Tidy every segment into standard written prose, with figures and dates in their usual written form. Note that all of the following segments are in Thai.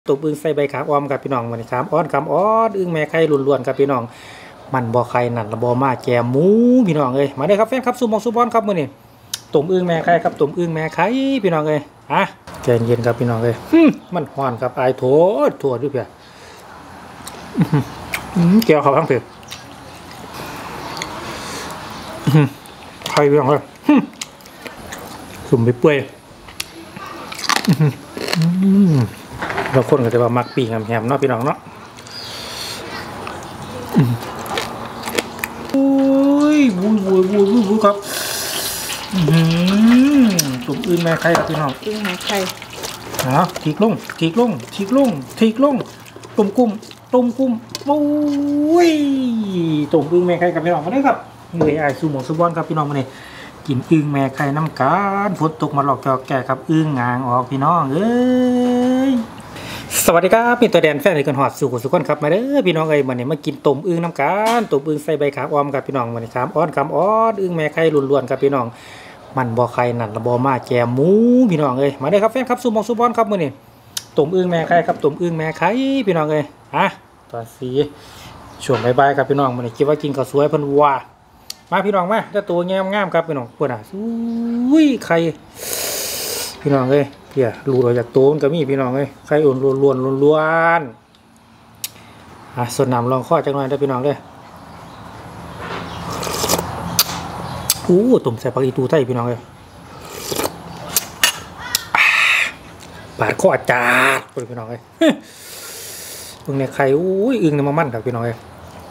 ตุบอึ้งใส่ใบขามอ้อมกับพี่น้องมันขามอ้อนขามอ้อนอึ้งแม่ไข่ล้วนๆกับพี่น้องมันบ่ไข่นั่นละบ่มาแกมหมูพี่น้องเอ้ยมาเด้อครับแฟนครับซุปมองซุปบอลครับมื้อนี้ตุ่มอึ้งแม่ไข่ครับตุ่มอึ้งแม่ไข่พี่น้องเอ้ยใจเย็นครับพี่น้องเอ้ยมันฮ้อนครับอายโถโถด้วยเพี่ยแก้วเขาทั้งเพี่ยไข่พี่น้องเอ้ยสุ่มไปเปื่อยเราคนก็จะว่ามักปีกแหมๆเนาะพี่น้องเนาะโอ้ยบุยครับตุ่มอื่นแม่ไข่ครับพี่น้องอึ้งแม่ไข่ทีกลงตุ่มกุ้มโอ้ยตุ่มอึ้งแม่ไข่ครับพี่น้องมาได้ครับเลยไอ้ซูโม่ซูบอนครับพี่น้องมาเนี่ยกินอึ้งแม่ไข่น้ำการฝนตกมาหลอกจอกแก่ครับอึ้งงางออกพี่น้องเอ้ยสวัสดีครับพี่ตัวแดนแฟนที่กันหอดสู่สุขคนครับมาเด้อพี่น้องเอ้ยวันนี้มากินต้มอึ่งน้ำกันต้มอึ่งใส่ใบขามอ้อมกับพี่น้องวันนี้ขามอ้อนอึ่งแม่ไข่ล้วนๆกับพี่น้องมันบ่ไข่นั่นละบ่มาแกมหมูพี่น้องเอ้ยมาเด้อครับแฟนครับซุปมองซุปบอลครับมื้อนี้ต้มอึ่งแม่ไข่ครับต้มอึ่งแม่ไข่พี่น้องเอ้ยตอนสีช่วงบ่ายๆครับพี่น้องมื้อนี้คิดว่ากินข้าวสวยเพิ่นว่ามาพี่น้องมาเจ้าตัวงามๆครับพี่น้องเพิ่นอุ้ยไข่พี่น้องเอ้ยเพี่ยรูเราจากตัวมันก็มีพี่น้องเอ้ยไข่อุ่นล้วนส่วนน้ำลองข้อจังหน่อยได้พี่น้องเลยตุ่มใส่ผักอีตูไทยพี่น้องเลยปาดข้อจัดพี่น้องเลยอึ่งเนี่ยไข่อึ่งเนี่ยมันครับพี่น้องเลย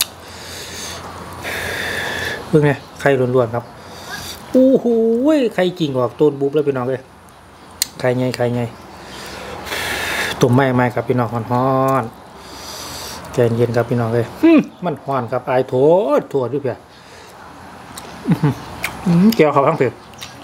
อึ่งเนี่ยไข่ล้วนๆครับไข่จริงออกต้นบุ๊บแล้วพี่น้องเลยไข่ไงตุ่มไม่ครับพี่น้องฮ้อนใจเย็นครับพี่น้องเลยมันฮ้อนครับอายโถด้วยเพี่ยแก้วเขาทั้งเพี่ย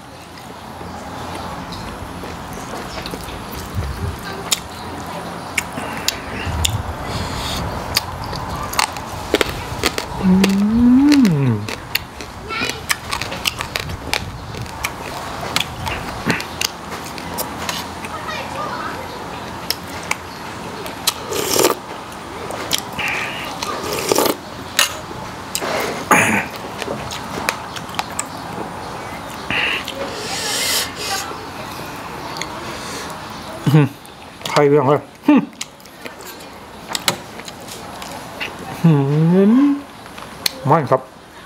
ไข่เรื่องเลยไม่ครับ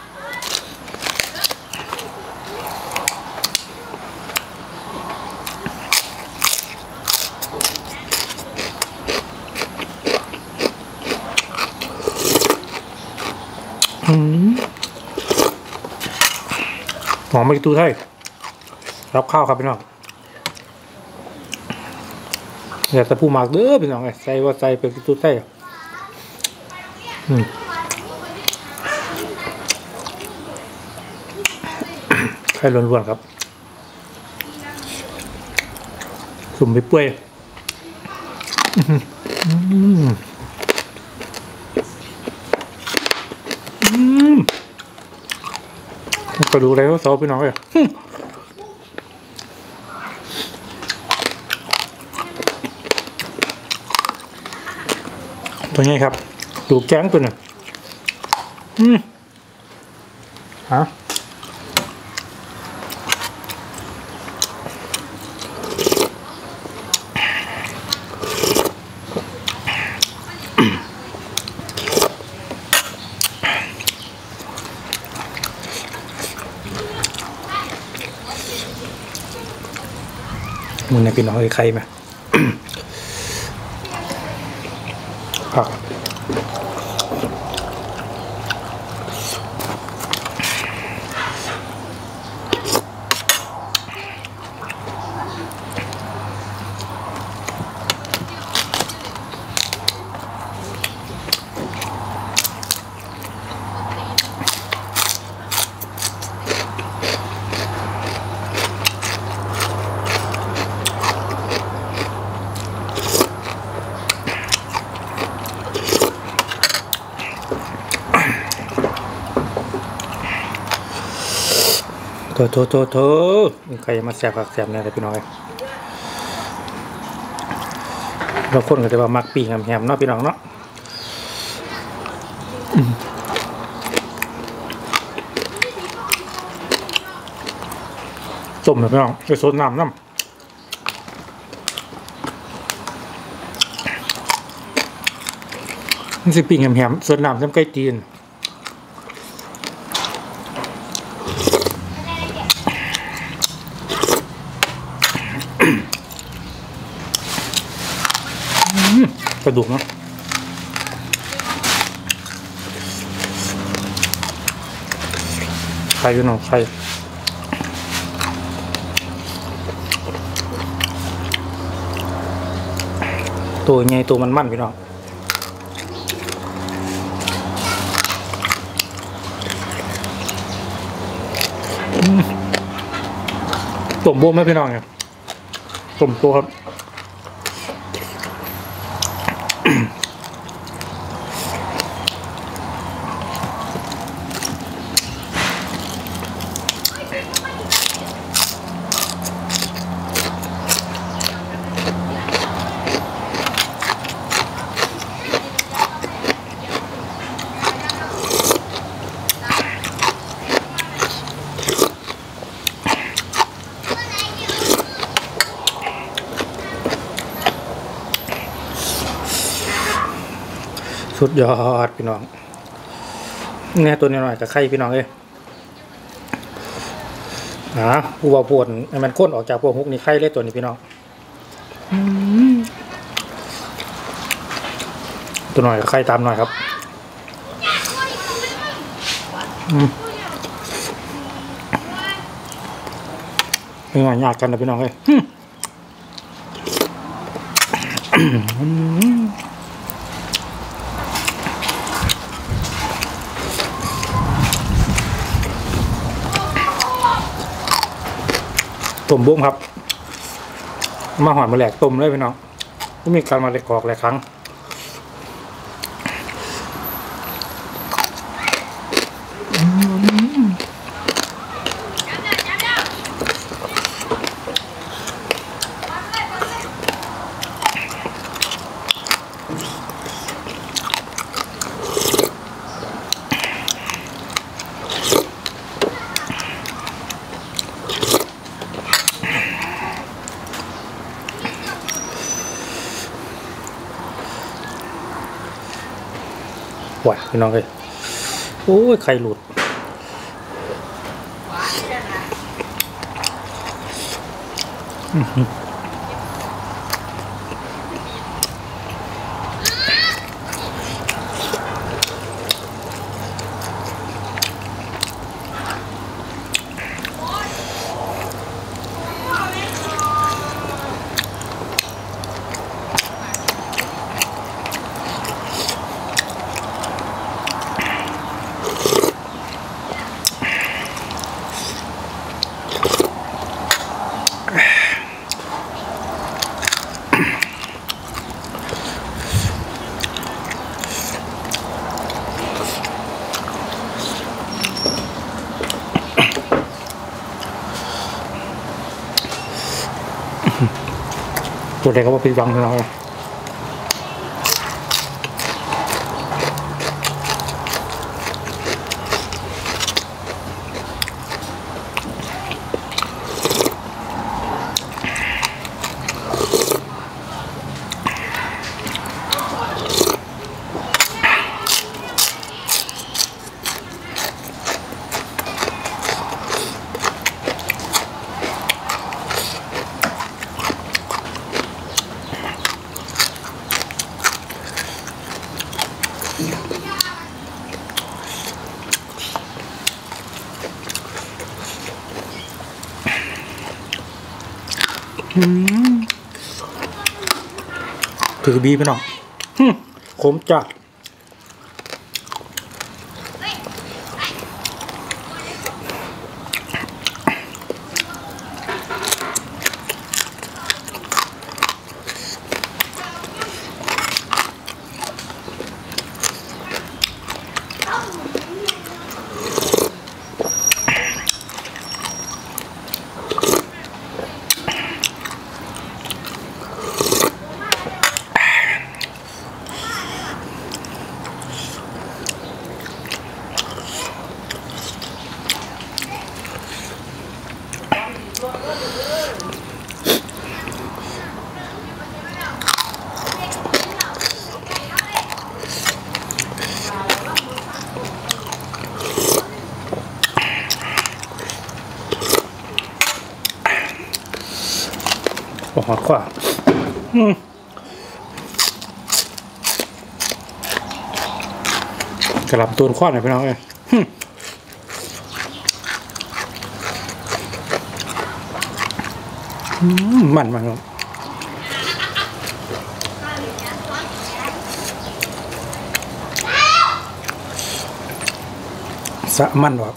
หอมไม่ตู้ไทยรับข้าวครับพี่น้องอยากจะพูดมากเด้อพี่น้องใส่ว่าใส่เป็นตู้ไส้ไข่ล้วนๆครับสุ่มไปเปื่อยก็ดูอะไรก็ซอพี่น้องเลยตัวนี้ครับดูแก้งตัวหนึ่งมึงเนี่ยพี่น้องใครไหมครับโถใครมาแสบผักแสบเนี่ยเลยพี่น้องบางคนก็จะว่ามักปีกแหมๆเนาะพี่น้องเนาะต้มเลยพี่น้องไปโซดน้ำนี่สิปีกแหมๆโซดน้ำซ้ำใกล้ตีนกระดูกเนาะไข่พี่น้องไข่ตัวใหญ่ตัวมันพี่น้องต้มโบ้ไหมพี่น้องเนี่ยต้มตัวครับสุดยอดพี่น้องเนี่ยตัวนี้หน่อยกับไข่พี่น้องเลยผู้ว่าปวดมันข้นออกจากพวกฮุกนี่ไข่เลยตัวนี้พี่น้องตัวหน่อยกับไข่ตามหน่อยครับเป็นไงยากกันนะพี่น้องเลยต้มบุ้งครับมาหอยมาแหลกต้มเลยพี่น้องไม่มีการมาแหลกออกหลายครั้งหวานพี่น้องเลยโอ้ยไข่หลุดตัวเด็กก็ว่าผิดหวังพี่น้องเลยถือบีไปหน่อยขมจัดหอดกว่ากระลำตัวข้อหน่อยพี่น้องเลยมันครับสะมันวะ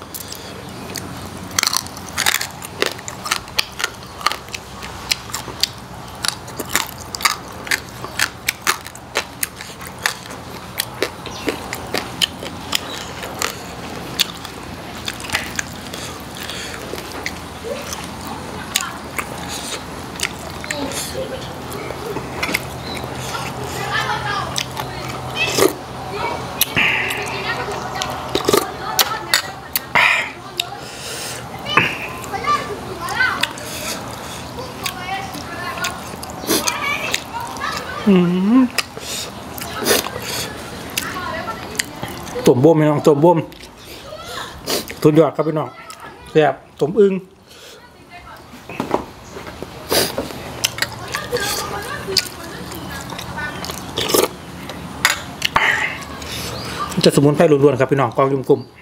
ตุ่มบ่มพี่น้องตุ่มบ่มทุนยอดครับพี่น้องแซ่บตุ่มอึ้งจะสมุนไพรล้วนๆครับพี่น้องกองยุ่มกลุ่ม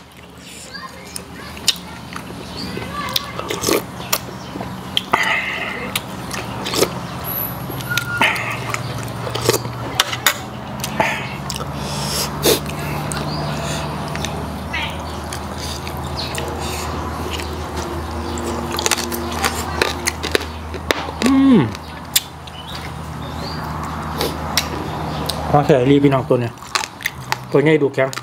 มาใส่รีพี่น้องตัวเนี่ยตัวใหญ่ดูแข็ง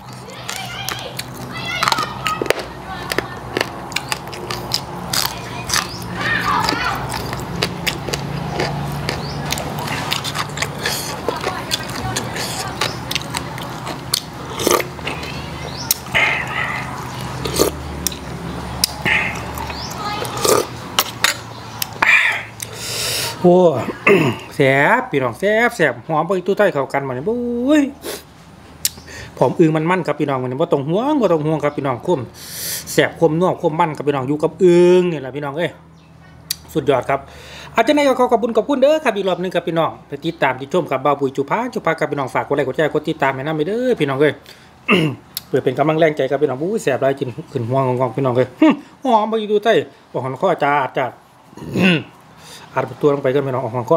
โอ้แซ่บพี่น้องแซ่บหอมไปตู้ใต้เข้ากันมาเนี่ยบุ้ยผมอึ่งมันครับพี่น้องมันว่าตรงห่วงครับพี่น้องคุ้มแซ่บคุ้มนัวคุ้มมันครับพี่น้องอยู่กับอึ่งนี่แหละพี่น้องสุดยอดครับอาจจะในก็ขอบคุณเด้อครับอีกรอบนึงครับพี่น้องไปติดตามติดชมกับบ่าวปุ๋ยจุภากับพี่น้องฝากกดไลค์กดแชร์กดติดตามให้น้ำไปเด้อพี่น้องเพื่อเป็นกำลังแรงใจกับพี่น้องบุ้ยแซ่บไรกินขึ้นห่วงของพี่น้องหอมไปตู้ใต้บอกหันข้อจ้าอัดตัวลงไปกันพี่น้องออกมาก็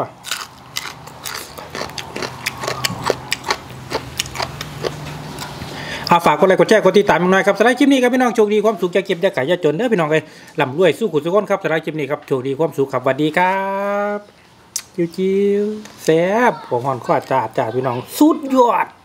ฝากกดไลค์กดแชร์กดติดตามหน่อยครับสไลด์คลิปนี้ครับพี่น้องโชคดีความสุขจะเก็บจะขายจะจนเด้อพี่น้องเลยร่ำรวยสู้ขุนสู้ก้นครับสไลด์คลิปนี้ครับโชคดีความสุขครับสวัสดีครับจิ้วแซ่บหัวหอนข้อจ่าพี่น้องสุดยอด